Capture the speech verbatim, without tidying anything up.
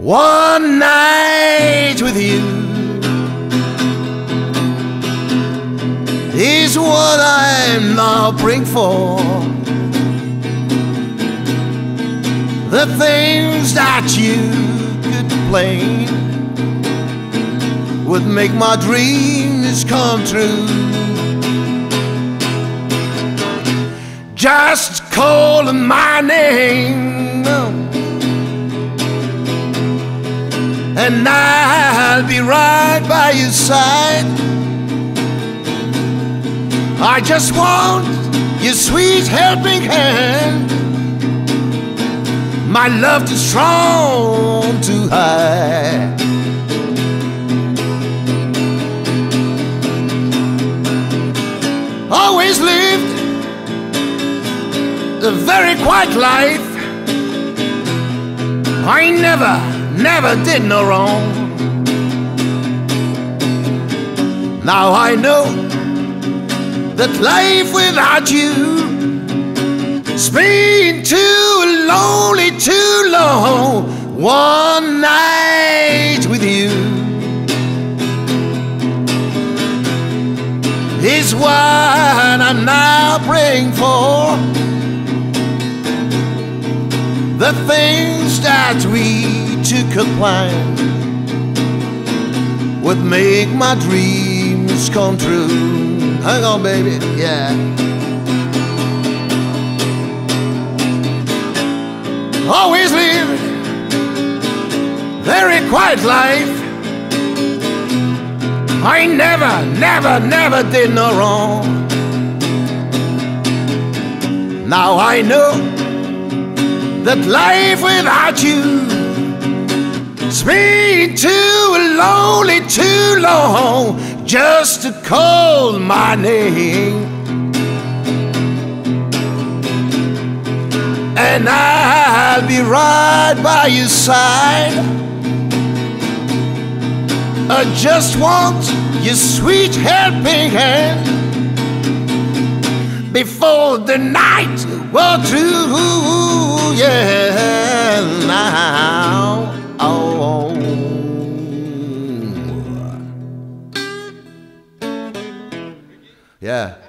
one night with you is what I'm now praying for. The things that you could play would make my dreams come true. Just calling my name and I'll be right by your side. I just want your sweet helping hand, my love too strong to hide. Always lived a very quiet life. I never, never did no wrong. Now I know that life without you has been too lonely, too long. One night with you is what I'm now praying for. The things that we two could plan would make my dreams come true. Hang on, baby, yeah. Always lived very quiet life. I never, never, never did no wrong. Now I know that life without you has been too lonely, too long, just to call my name. And I'll be right by your side. I just want your sweet helping hand before the night will through, yeah, now, oh. Yeah.